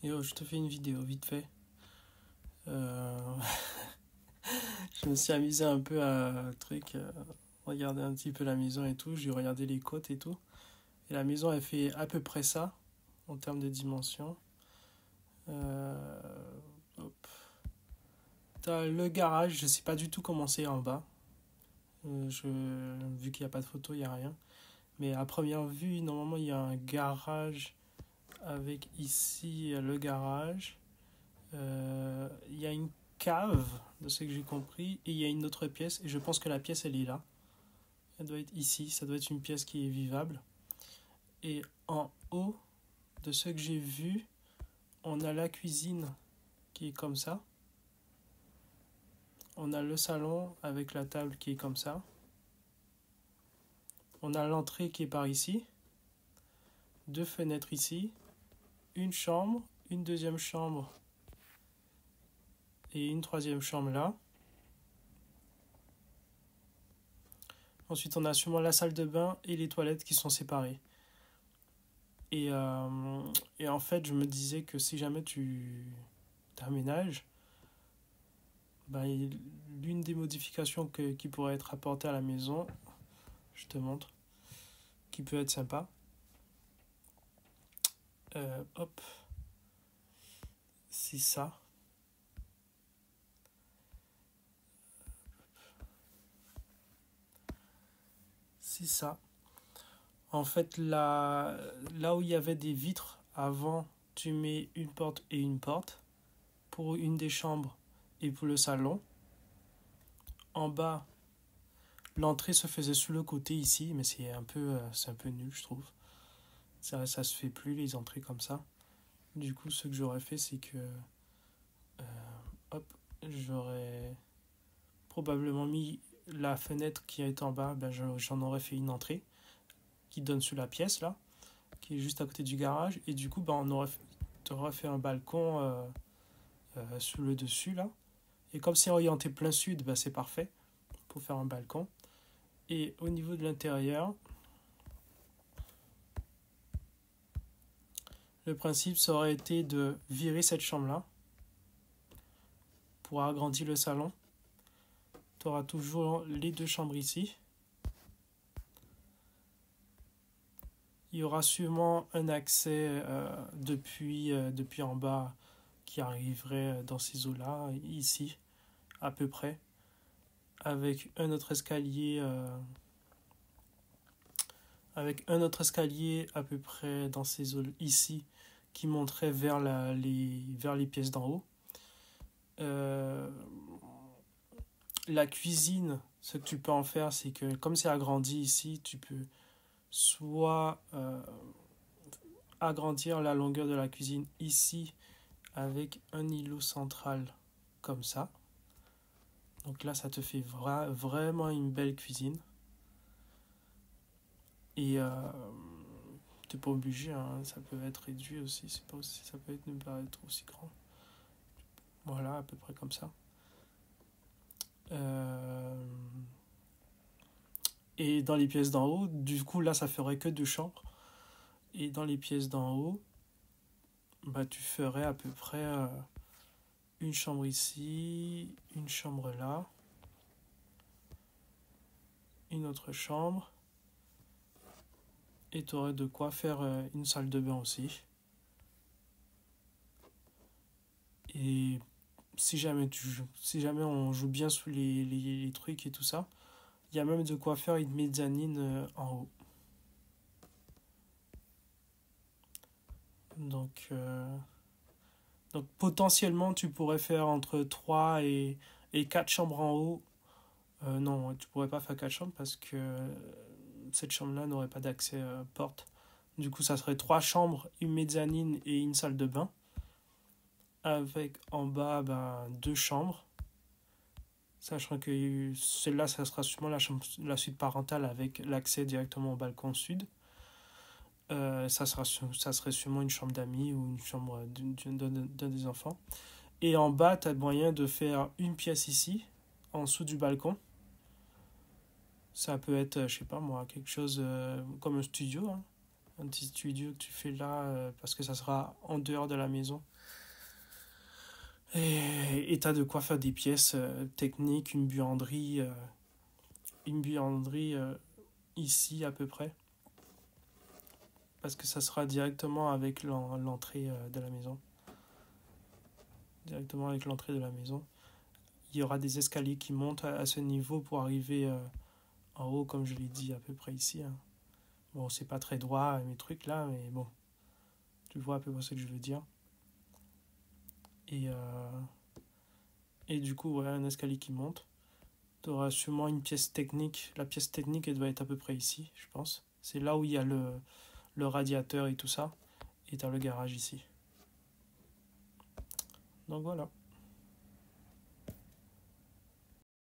Yo, je te fais une vidéo vite fait. Euh, Je me suis amusé un peu à regarder un petit peu la maison et tout. J'ai regardé les côtes et tout. Et la maison, elle fait à peu près ça en termes de dimension. Euh, Hop. T'as le garage, je sais pas du tout comment c'est en bas. Vu qu'il n'y a pas de photo, il n'y a rien. Mais à première vue, normalement, il y a un garage avec ici le garage. Il y a une cave, de ce que j'ai compris, et il y a une autre pièce, et je pense que la pièce, elle est là. Elle doit être ici, ça doit être une pièce qui est vivable. Et en haut, de ce que j'ai vu, on a la cuisine qui est comme ça. On a le salon avec la table qui est comme ça. On a l'entrée qui est par ici. Deux fenêtres ici. Une chambre, une deuxième chambre et une troisième chambre là. Ensuite, on a sûrement la salle de bain et les toilettes qui sont séparées. Et en fait, je me disais que si jamais tu t'aménages, bah, l'une des modifications qui pourrait être apportée à la maison, je te montre, qui peut être sympa. Hop, c'est ça. C'est ça. En fait, là où il y avait des vitres, avant, tu mets une porte et une porte pour une des chambres et pour le salon. En bas, l'entrée se faisait sur le côté ici, mais c'est un peu nul, je trouve. Ça se fait plus, les entrées comme ça. Du coup, ce que j'aurais fait, c'est que hop, j'aurais probablement mis la fenêtre qui est en bas, ben j'en aurais fait une entrée qui donne sur la pièce là, qui est juste à côté du garage. Et du coup, ben, t'aurais fait un balcon sur le dessus là. Et comme c'est orienté plein sud, ben, c'est parfait pour faire un balcon. Et au niveau de l'intérieur, le principe, ça aurait été de virer cette chambre-là pour agrandir le salon. Tu auras toujours les deux chambres ici. Il y aura sûrement un accès depuis en bas qui arriverait dans ces eaux-là, ici, à peu près, avec un autre escalier, à peu près dans ces eaux ici, qui monterait vers les pièces d'en haut. La cuisine, ce que tu peux en faire, c'est que comme c'est agrandi ici, tu peux soit agrandir la longueur de la cuisine ici avec un îlot central comme ça. Donc là, ça te fait vraiment une belle cuisine. Et t'es pas obligé, hein, ça peut être réduit aussi, c'est pas aussi, ça peut être ne pas être aussi grand. Voilà, à peu près comme ça. Et dans les pièces d'en haut, du coup là ça ferait que deux chambres. Et dans les pièces d'en haut, bah tu ferais à peu près une chambre ici, une chambre là, une autre chambre. Et tu aurais de quoi faire une salle de bain aussi. Et si jamais on joue bien sous les trucs et tout ça, il y a même de quoi faire une mezzanine en haut. Donc potentiellement tu pourrais faire entre 3 et 4 chambres en haut. Non, tu pourrais pas faire 4 chambres parce que cette chambre-là n'aurait pas d'accès porte. Du coup, ça serait 3 chambres, une mezzanine et une salle de bain. Avec en bas 2 chambres. Sachant que celle-là, ça sera sûrement la suite parentale avec l'accès directement au balcon sud. Ça serait sûrement une chambre d'amis ou une chambre d'un des enfants. Et en bas, tu as moyen de faire une pièce ici, en dessous du balcon. Ça peut être, je sais pas moi, quelque chose comme un studio. Hein. Un petit studio que tu fais là parce que ça sera en dehors de la maison. Et t'as de quoi faire des pièces techniques, une buanderie ici à peu près. Parce que ça sera directement avec l'entrée de la maison. Directement avec l'entrée de la maison. Il y aura des escaliers qui montent à ce niveau pour arriver en haut, comme je l'ai dit, à peu près ici. Hein. Bon, c'est pas très droit mes trucs là, mais bon, tu vois à peu près ce que je veux dire. Et, euh, et du coup, ouais, un escalier qui monte. Tu auras sûrement une pièce technique. La pièce technique, elle doit être à peu près ici, je pense. C'est là où il y a le radiateur et tout ça. Et tu as le garage ici. Donc voilà.